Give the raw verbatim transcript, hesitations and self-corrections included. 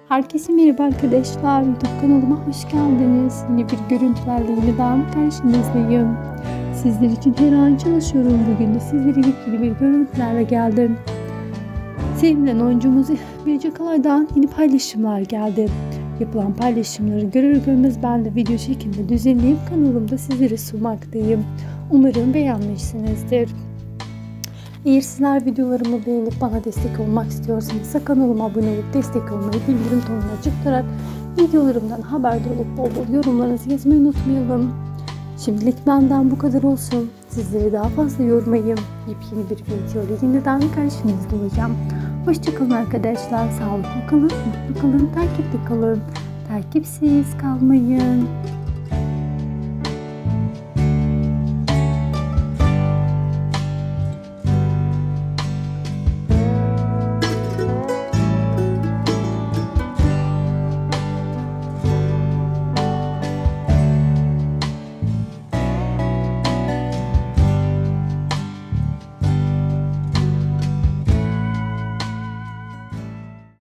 Herkese merhaba arkadaşlar. YouTube kanalıma hoş geldiniz. Yeni bir görüntülerle yeniden karşınızdayım. Sizler için her an çalışıyorum. Bugün de sizlere yepyeni bir görüntülerle geldim. Sevilen oyuncumuz Birce Akalay'dan yeni paylaşımlar geldi. Yapılan paylaşımları görür görmez ben de video şeklinde düzenleyip kanalımda sizlere sunmaktayım. Umarım beğenmişsinizdir. Eğer sizler videolarımı beğenip bana destek olmak istiyorsanız kanalıma abone olup destek olmayı, bildirim tonunu açık tutarak videolarımdan haberdar olup bol bol yorumlarınızı yazmayı unutmayalım. Şimdilik benden bu kadar olsun. Sizleri daha fazla yormayayım. Yepyeni bir video ile yeniden karşınızda olacağım. Hoşçakalın arkadaşlar. Sağlıklı kalın, mutlu kalın, takipte kalın. Takipsiz kalmayın.